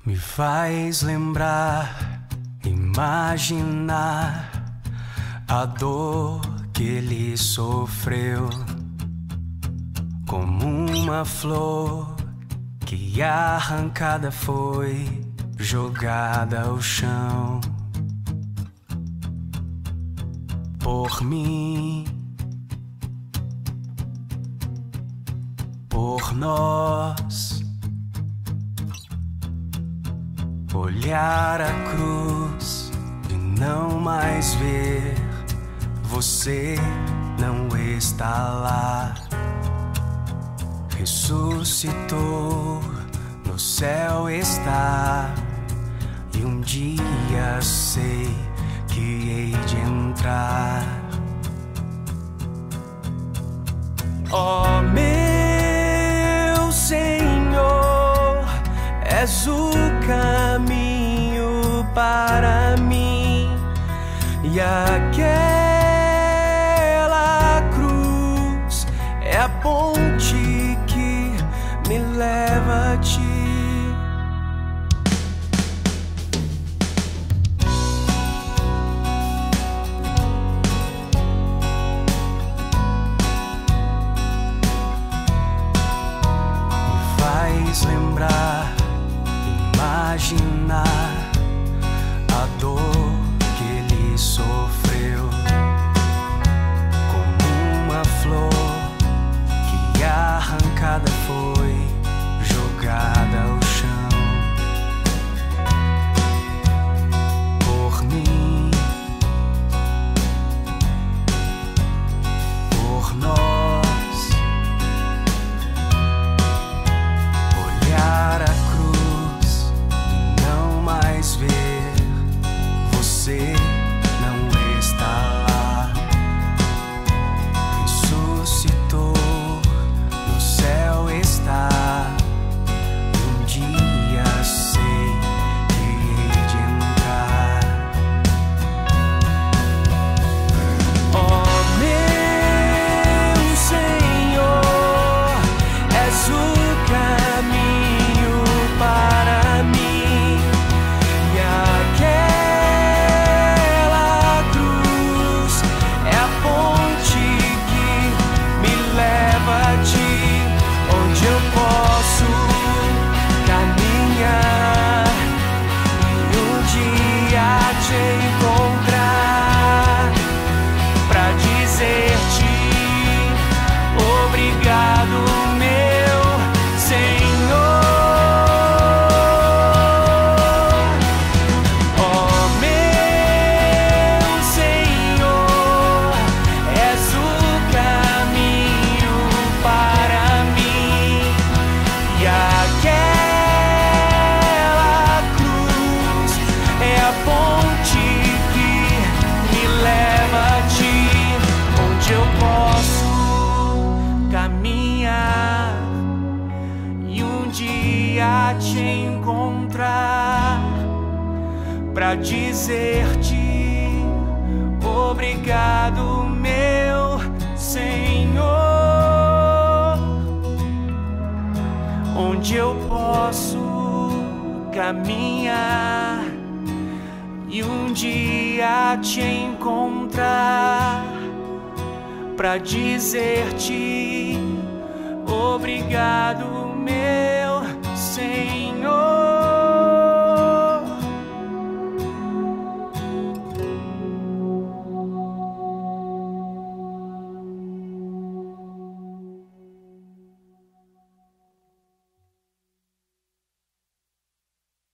Me faz lembrar, imaginar a dor que ele sofreu, como uma flor que arrancada foi, jogada ao chão. Por mim, por nós, olhar a cruz e não mais ver, você não está lá. Ressuscitou, no céu está, e um dia sei que hei de entrar. Ó meu Senhor, és o caminho para mim, e aquela cruz é a ponte que me leva a ti. Lembrar, imaginar a dor que ele sofreu, como uma flor que arrancada foi, jogada ao chão. Por mim, por nós, você não está lá. Ressuscitou, no céu está, e um dia sei que hei de entrar. Ó meu Senhor, és o caminho para mim, e onde eu posso caminhar e um dia te encontrar, pra dizer-te obrigado, meu Senhor. Ó meu Senhor, és o caminho para mim, e aquela cruz é a ponte que me leva a ti, onde eu posso caminhar e um dia te encontrar, pra dizer-te obrigado, meu Senhor. Onde eu posso caminhar e um dia te encontrar, pra dizer-te obrigado,